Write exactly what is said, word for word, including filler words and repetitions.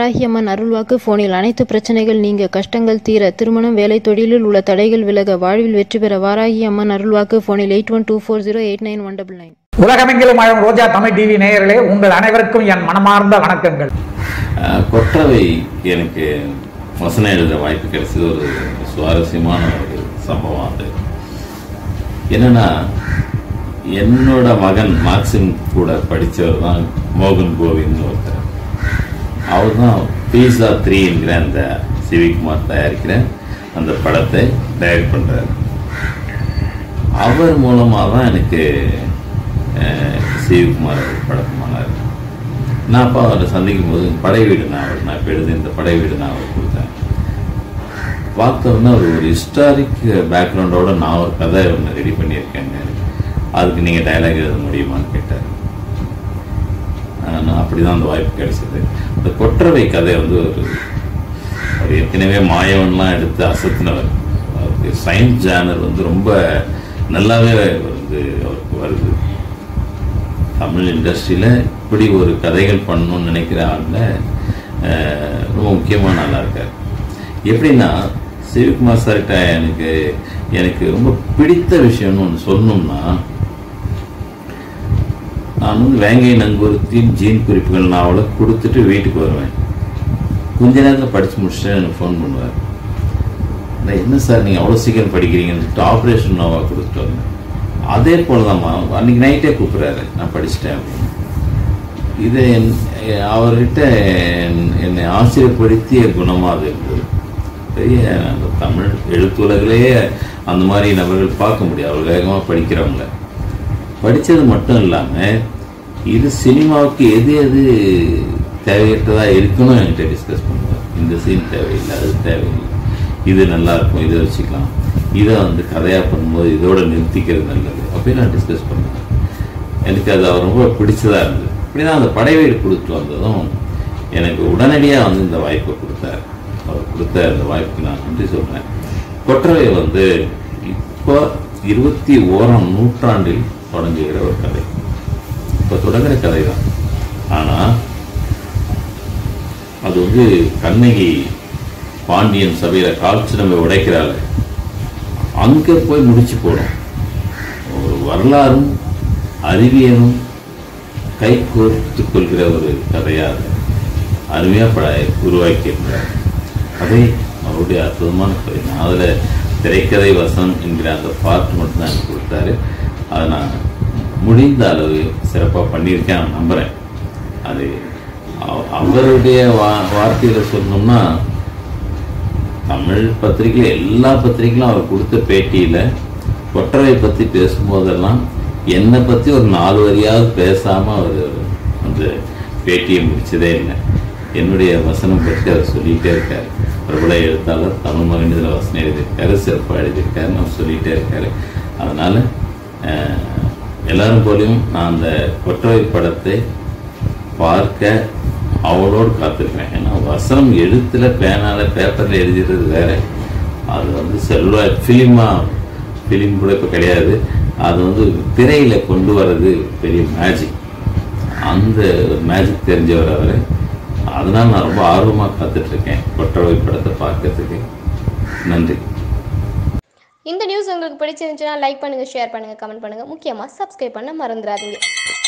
வாராகி அம்மன் அருள்வாக்கு போனில் அனைத்து பிரச்சனைகள் நீங்க, கஷ்டங்கள் தீர, திருமணம், வேலை, தொழிலில் உள்ள தடைகள் விலக, வாழ்வில் வெற்றி பெற வாராகி அம்மன் அருள்வாக்கு போனில் eight one two four zero eight nine one double nine. உலகமெங்கிலும் வாழும் ரோஜா தமிழ் டிவி நேயர்களே, உங்கள் அனைவருக்கும் என் மனமார்ந்த வணக்கங்கள். கொற்றவை எனக்கு வசனம் எழுத வாய்ப்பு கிடைச்சது ஒரு சுவாரஸ்யமான ஒரு சம்பவம். அது என்னன்னா, என்னோட மகன் மார்க்சிம் கூட படித்தவர் தான் மோகன் கோவிந்த் ஒருத்தர். அவர் தான் பீஸா த்ரீ என்கிற அந்த சிவிகுமார் தயாரிக்கிற அந்த படத்தை டைரக்ட் பண்ணுறாரு. அவர் மூலமாக தான் எனக்கு சிவிகுமார் பழக்கமானார். நான் அப்போ அவரை சந்திக்கும் போது படை வீடு நாவல் நான் இப்போ எழுதி இந்த படை வீடு நாவல் கொடுத்தேன். பார்த்தோன்னா அவர் ஒரு ஹிஸ்டாரிக் பேக்ரவுண்டோட நான் ஒரு கதை ஒன்று ரெடி பண்ணியிருக்கேங்க, அதுக்கு நீங்கள் டைலாக் எழுத முடியுமான்னு கேட்டார். நான் அப்படி தான் அந்த வாய்ப்பு கிடைச்சது. அந்த கொற்றவை கதை வந்து ஒரு அவர் ஏற்கனவே மாயவன்லாம் எடுத்து அசத்தினவர். அவருக்கு சயின்ஸ் ஜேர்னல் வந்து ரொம்ப நல்லாவே வந்து அவருக்கு வருது. தமிழ் இண்டஸ்ட்ரியில் இப்படி ஒரு கதைகள் பண்ணணும்னு நினைக்கிற ஆளில் ரொம்ப முக்கியமான நல்லா இருக்கார். எப்படின்னா, சிவகுமார் சார்கிட்ட எனக்கு எனக்கு ரொம்ப பிடித்த விஷயம்னு ஒன்று சொல்லணும்னா, நான் வந்து வேங்கை நங்கூரத்தின் ஜீன் குறிப்புகள் நாவலை கொடுத்துட்டு வீட்டுக்கு வருவேன். கொஞ்ச நேரத்தில் படித்து முடிச்சுட்டு எனக்கு ஃபோன் பண்ணுவார். என்ன சார் நீங்கள் அவ்வளோ சீக்கிரம் படிக்கிறீங்கன்னு சொல்லிட்டு ஆப்ரேஷன் நோவாக கொடுத்துட்டு வந்தேன். அதே போல் தான்மா அன்றைக்கி நைட்டே கூப்பிட்றாரு, நான் படிச்சுட்டேன் அப்படின்னு. இதை என் அவர்கிட்ட என்னை ஆச்சரியப்படுத்திய குணமாக அது இருந்தது. பெரிய அந்த தமிழ் எழுத்துலகிலேயே அந்த மாதிரி நபர்கள் பார்க்க முடியாது. அவர் வேகமாக படிக்கிறவங்க படித்தது மட்டும் இல்லாமல் இது சினிமாவுக்கு எது எது தேவையற்றதாக இருக்கணும் என்கிட்ட டிஸ்கஸ் பண்ணுவார். இந்த சீன் தேவையில்லை, அது தேவையில்லை, இது நல்லா இருக்கும், இதை வச்சுக்கலாம், இதை வந்து கதையாக பண்ணும்போது இதோட நிறுத்திக்கிறது நல்லது அப்படின்னு நான் டிஸ்கஸ் பண்ணுவேன். எனக்கு அது அவர் ரொம்ப பிடிச்சதாக இருந்தது. இப்படி தான் அந்த படை வீடு கொடுத்துட்டு வந்ததும் எனக்கு உடனடியாக வந்து இந்த வாய்ப்பை கொடுத்தார். அவர் கொடுத்த அந்த வாய்ப்புக்கு நான் நன்றி சொல்கிறேன். கொற்றவை வந்து இப்போ இருபத்தி ஓராம் நூற்றாண்டில் தொடங்குகிற ஒரு கதை. இப்போ தொடங்குற கதை தான். ஆனால் அது வந்து கண்ணகி பாண்டியன் சபையில் கால்ச்சி நம்ம உடைக்கிறாள், அங்கே போய் முடிச்சு போடும். ஒரு வரலாறும் அறிவியலும் கை கோர்த்து கொள்கிற ஒரு கதையாக அருமையாக பட உருவாக்கியிருக்கிறார். கதை அவருடைய அற்புதமான கதை. நான் அதில் திரைக்கதை வசனம் என்கிற அந்த பார்ட் மட்டும் தான் எனக்கு கொடுத்தாரு. அதை நான் முடிந்த அளவு சிறப்பாக பண்ணியிருக்கேன், நான் நம்புகிறேன். அது அவருடைய வா வார்த்தையில் சொல்லணும்னா, தமிழ் பத்திரிகை எல்லா பத்திரிகைகளும் அவர் கொடுத்த பேட்டியில் கொற்றவை பற்றி பேசும்போதெல்லாம் என்னை பற்றி ஒரு நாலு வரியாவது பேசாமல் அவர் அந்த பேட்டியை முடிச்சதே இல்லை. என்னுடைய வசனம் பற்றி அவர் சொல்லிகிட்டே இருக்கார். பிரபல எழுத்தாளர், தமிழ் மகன் இதில் வசனம் எழுதியிருக்காரு, சிறப்பாக எழுதியிருக்காருன்னு அவர் சொல்லிகிட்டே இருக்காரு. அதனால் எல்லாரும் போலையும் நான் அந்த கொற்றவை படத்தை பார்க்க அவளோடு காத்திருக்கேன். ஏன்னா வசனம் எழுத்துல பேனால பேப்பரில் எழுதிடுறது வேற, அது வந்து செல்வா ஃபிலிமாக ஃபிலிம் கூட இப்போ கிடையாது. அது வந்து திரையில் கொண்டு வர்றது பெரிய மேஜிக். அந்த மேஜிக் தெரிஞ்சவர் அவர். அதனால் நான் ரொம்ப ஆர்வமாக காத்துட்ருக்கேன் கொற்றவை படத்தை பார்க்கறதுக்கு. நன்றி. இந்த நியூஸ் உங்களுக்கு பிடிச்சிருந்துச்சுன்னா லைக் பண்ணுங்கள், ஷேர் பண்ணுங்கள், கமெண்ட் பண்ணுங்கள். முக்கியமாக சப்ஸ்கிரைப் பண்ண மறந்துடாதீங்க.